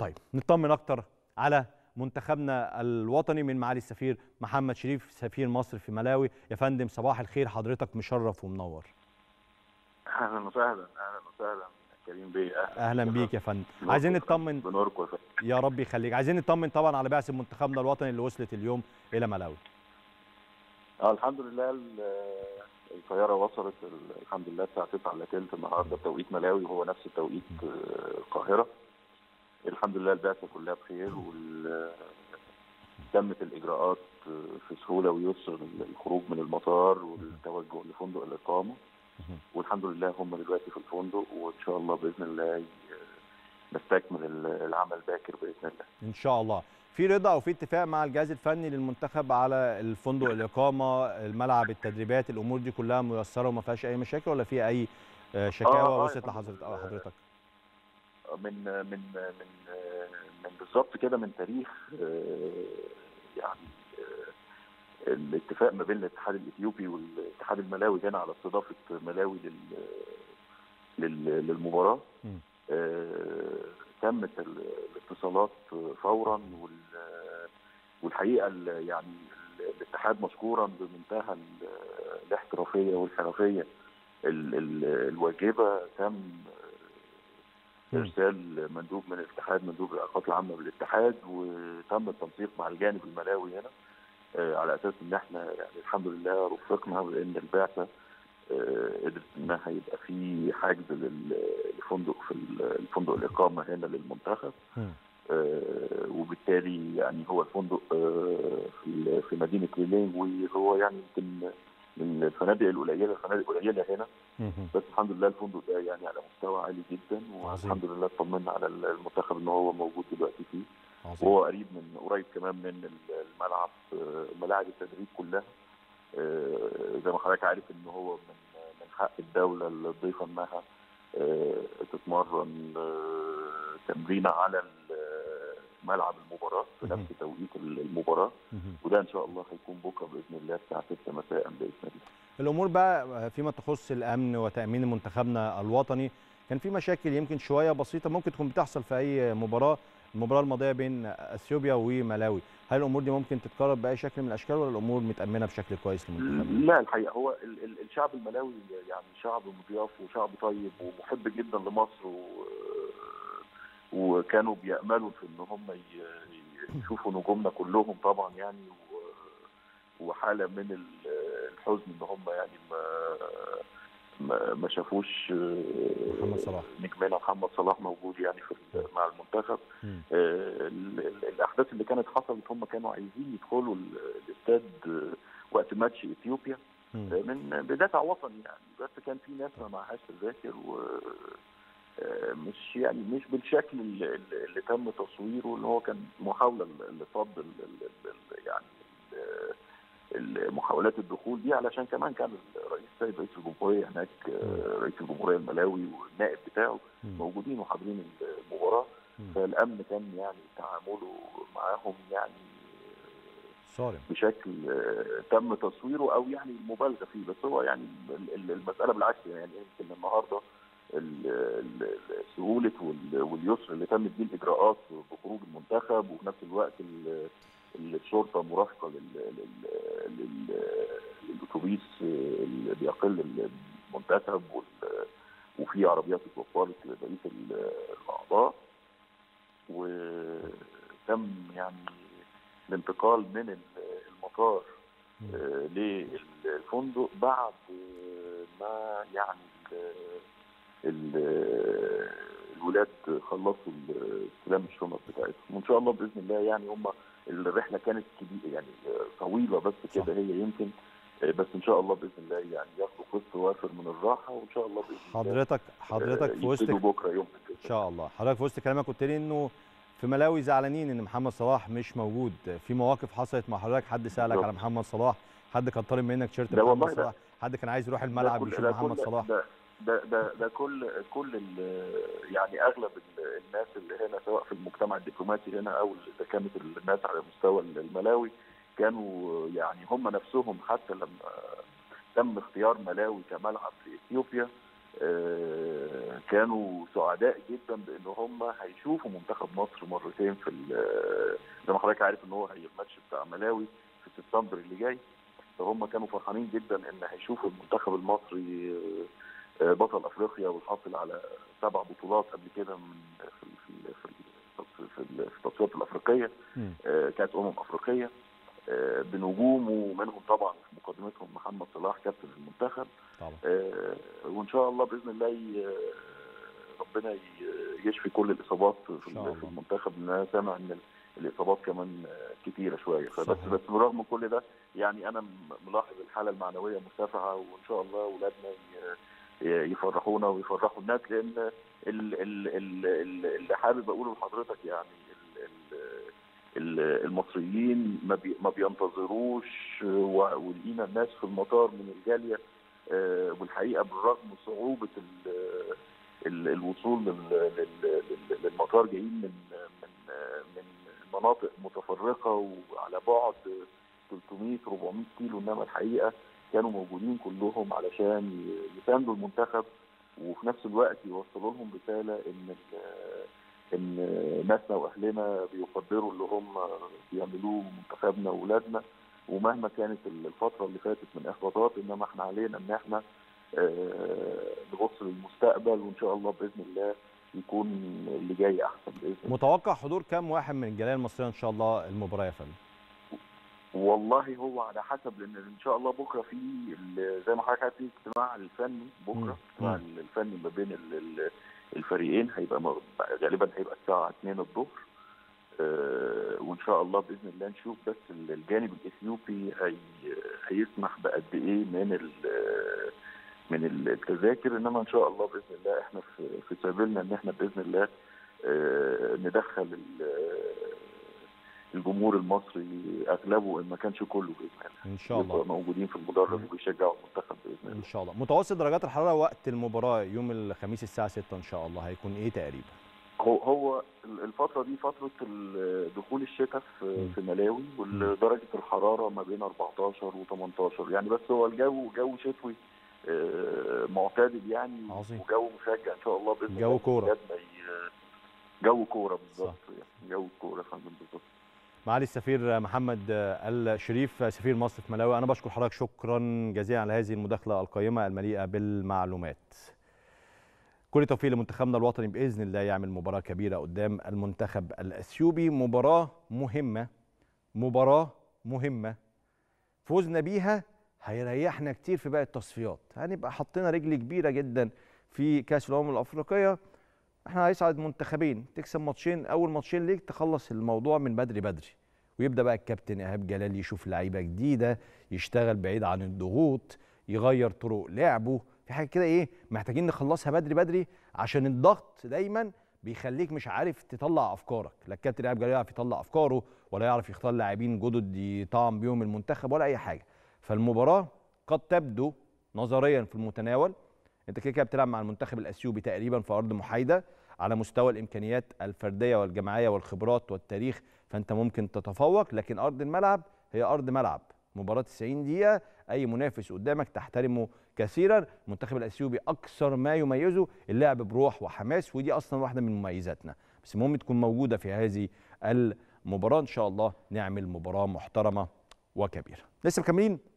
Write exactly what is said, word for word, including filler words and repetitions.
طيب نطمن اكتر على منتخبنا الوطني من معالي السفير محمد شريف سفير مصر في ملاوي. يا فندم صباح الخير، حضرتك مشرف ومنور. اهلا وسهلا. اهلا وسهلا كريم بيه. اهلا, أهلا بيك يا فندم. عايزين نطمن. بنوركم يا رب يخليك. عايزين نطمن طبعا على بعثة منتخبنا الوطني اللي وصلت اليوم الى ملاوي. اه الحمد لله الطياره وصلت الحمد لله الساعه تسعة الا ثلث النهارده بتوقيت ملاوي، وهو نفس توقيت القاهره. الحمد لله البعثه كلها بخير، وتمت الاجراءات في سهوله ويسر، الخروج من المطار والتوجه لفندق الاقامه، والحمد لله هم دلوقتي في الفندق، وان شاء الله باذن الله نستكمل العمل باكر باذن الله. ان شاء الله. في رضا او في اتفاق مع الجهاز الفني للمنتخب على الفندق، الاقامه، الملعب، التدريبات، الامور دي كلها ميسره وما فيهاش اي مشاكل، ولا في اي شكاوى آه وصلت لحضرتك؟ من من من من بالظبط كده من تاريخ يعني الاتفاق ما بين الاتحاد الاثيوبي والاتحاد الملاوي هنا على استضافه ملاوي لل للمباراه. آه تمت الاتصالات فورا، والحقيقه يعني الاتحاد مشكورا بمنتهى الاحترافيه والحرفيه الواجبه تم ارسال مندوب من الاتحاد، مندوب العلاقات العامه بالاتحاد، وتم التنسيق مع الجانب الملاوي هنا آه على اساس ان احنا يعني الحمد لله رفقنا بان البعثه آه قدرت انها يبقى في حجز للفندق في الفندق الاقامه هنا للمنتخب. آه وبالتالي يعني هو الفندق آه في في مدينه ليلينج، وهو يعني يمكن من الفنادق القليله الفنادق القليله هنا، بس الحمد لله الفندق ده يعني على مستوى عالي جدا، والحمد لله اطمنا على المنتخب ان هو موجود دلوقتي فيه. عظيم. وهو قريب من قريب كمان من الملعب، ملاعب التدريب كلها. زي ما حضرتك عارف ان هو من من حق الدوله الضيفه انها تتمرن تمرينه على ملعب المباراه في نفس توقيت المباراه، وده ان شاء الله هيكون بكره باذن الله الساعه ستة مساء باذن الله. الامور بقى فيما تخص الامن وتامين منتخبنا الوطني، كان في مشاكل يمكن شويه بسيطه ممكن تكون بتحصل في اي مباراه، المباراه الماضيه بين اثيوبيا وملاوي، هل الامور دي ممكن تتكرر باي شكل من الاشكال، ولا الامور متامنه بشكل كويس لمنتخبنا؟ لا الحقيقه هو الشعب الملاوي يعني شعب مضياف وشعب طيب ومحب جدا لمصر، و وكانوا بيأملوا في ان هم يشوفوا نجومنا كلهم طبعا يعني، وحاله من الحزن ان هم يعني ما ما شافوش محمد صلاح نجمنا محمد صلاح موجود يعني في مع المنتخب. الاحداث اللي كانت حصلت هم كانوا عايزين يدخلوا الاستاد وقت ماتش اثيوبيا من بدافع وطني يعني، بس كان في ناس ما معهاش تذاكر، و مش يعني مش بالشكل اللي, اللي تم تصويره، اللي هو كان محاوله لصد يعني محاولات الدخول دي، علشان كمان كان الرئيس السيد رئيس الجمهوريه هناك، رئيس الجمهوريه الملاوي والنائب بتاعه موجودين وحاضرين المباراه، فالامن كان يعني تعامله معاهم يعني صارم بشكل تم تصويره او يعني مبالغه فيه، بس هو يعني المساله بالعكس يعني يمكن النهارده سهوله واليسر اللي تمت بيه الاجراءات بخروج المنتخب، وفي نفس الوقت الشرطه مرافقه للاتوبيس اللي بيقل المنتخب، وفي عربيات اتوفرت لبقيه الاعضاء، وتم يعني الانتقال من المطار للفندق بعد ما يعني الولاد خلصوا استلام الشنط بتاعتهم، وان شاء الله باذن الله يعني هم الرحله كانت كبيره يعني طويله، بس كده هي يمكن بس ان شاء الله باذن الله يعني ياخدوا قسط وافر من الراحه، وان شاء الله باذن الله حضرتك حضرتك في وسط بكره يوم ان شاء الله. حضرتك في وسط كلامك قلت لي انه في ملاوي زعلانين ان محمد صلاح مش موجود، في مواقف حصلت مع حضرتك، حد سالك على محمد صلاح، حد كان طالب منك تيشيرت محمد صلاح، حد كان عايز يروح الملعب يشوف محمد صلاح؟ ده ده ده, ده كل كل يعني اغلب الناس اللي هنا سواء في المجتمع الدبلوماسي هنا او اذا كانت الناس على مستوى الملاوي كانوا يعني هم نفسهم حتى لما تم اختيار ملاوي كملعب في اثيوبيا كانوا سعداء جدا بان هم هيشوفوا منتخب مصر مرتين في زي ما حضرتك عارف ان هو هي الماتش بتاع ملاوي في سبتمبر اللي جاي، فهم كانوا فرحانين جدا ان هيشوفوا المنتخب المصري بطل افريقيا والحاصل على سبع بطولات قبل كده من في في في في التصفيات الافريقيه، كاس امم افريقيه، بنجوم ومنهم طبعا في مقدمتهم محمد صلاح كابتن المنتخب طبعا. وان شاء الله باذن الله ربنا يشفي كل الاصابات في المنتخب، لان انا سامع ان الاصابات كمان كتيره شويه، فبس بس برغم كل ده يعني انا ملاحظ الحاله المعنويه مرتفعه، وان شاء الله اولادنا يفرحونا ويفرحوا الناس، لان اللي حابب اقوله لحضرتك يعني المصريين ما بينتظروش، ولقينا الناس في المطار من الجاليه، والحقيقه بالرغم من صعوبه الوصول للمطار جايين من من من مناطق متفرقه وعلى بعد ثلاثمائة أربعمائة كيلو، انما الحقيقه كانوا موجودين كلهم علشان يساندوا المنتخب، وفي نفس الوقت يوصلوا لهم رساله ان ان ناسنا واهلنا بيقدروا اللي هم بيعملوه منتخبنا واولادنا، ومهما كانت الفتره اللي فاتت من احباطات انما احنا علينا ان احنا نبص للمستقبل، وان شاء الله باذن الله يكون اللي جاي احسن باذن الله. متوقع حضور كام واحد من الجاليه المصريه ان شاء الله المباراه يا فندم؟ والله هو على حسب، لان ان شاء الله بكره في زي ما حضرتك عارف في اجتماع الفني بكره، اجتماع الفني ما بين الفريقين هيبقى غالبا هيبقى الساعه اتنين الظهر، أه وان شاء الله باذن الله نشوف بس الجانب الاثيوبي هي هيسمح بقد ايه من من التذاكر، انما ان شاء الله باذن الله احنا في في سبيلنا ان احنا باذن الله أه ندخل الجمهور المصري اغلبه ان ما كانش كله باذن الله ان شاء الله موجودين في المدرج وبيشجعوا المنتخب باذن الله ان شاء الله. متوسط درجات الحراره وقت المباراه يوم الخميس الساعه ستة ان شاء الله هيكون ايه تقريبا؟ هو هو الفتره دي فتره دخول الشتاء في في ملاوي، ودرجه الحراره ما بين أربعتاشر وتمنتاشر يعني، بس هو الجو جو شتوي معتدل يعني، عظيم. وجو مشجع ان شاء الله باذن الله، جو كوره جو كوره بالظبط يعني، جو كوره يا فندم بالظبط. معالي السفير محمد الشريف سفير مصر في ملاوي، انا بشكر حضرتك شكرا جزيلا على هذه المداخله القيمه المليئه بالمعلومات. كل التوفيق لمنتخبنا الوطني باذن الله يعمل مباراه كبيره قدام المنتخب الاثيوبي، مباراه مهمه مباراه مهمه فوزنا بيها هيريحنا كتير في باقي التصفيات، هنبقى حطينا رجل كبيره جدا في كاس الامم الافريقيه. احنا هيصعد منتخبين، تكسب ماتشين، اول ماتشين ليك تخلص الموضوع من بدري بدري، ويبدا بقى الكابتن ايهاب جلال يشوف لعيبه جديده، يشتغل بعيد عن الضغوط، يغير طرق لعبه، في حاجه كده ايه محتاجين نخلصها بدري بدري، عشان الضغط دايما بيخليك مش عارف تطلع افكارك، لا الكابتن ايهاب جلال يعرف يطلع افكاره ولا يعرف يختار لاعبين جدد يطعم بيهم المنتخب ولا اي حاجه. فالمباراه قد تبدو نظريا في المتناول، انت كده كده بتلعب مع المنتخب الاثيوبي تقريبا في ارض محايده على مستوى الامكانيات الفرديه والجماعيه والخبرات والتاريخ، فانت ممكن تتفوق، لكن ارض الملعب هي ارض ملعب، مباراه تسعين دقيقه اي منافس قدامك تحترمه كثيرا. المنتخب الاثيوبي اكثر ما يميزه اللعب بروح وحماس، ودي اصلا واحده من مميزاتنا، بس المهم تكون موجوده في هذه المباراه، ان شاء الله نعمل مباراه محترمه وكبيره. لسه مكملين